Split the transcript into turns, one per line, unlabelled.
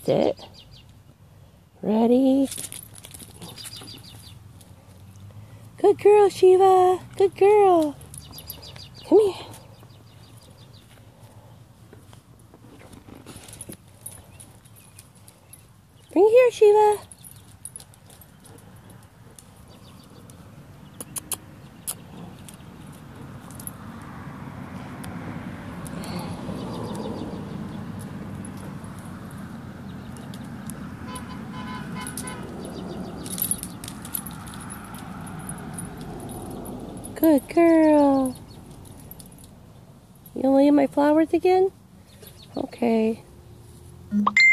sit. Ready? Good girl, Shiva. Good girl. Come here. Bring here, Shiva. Good girl. You wanna eat my flowers again? Okay.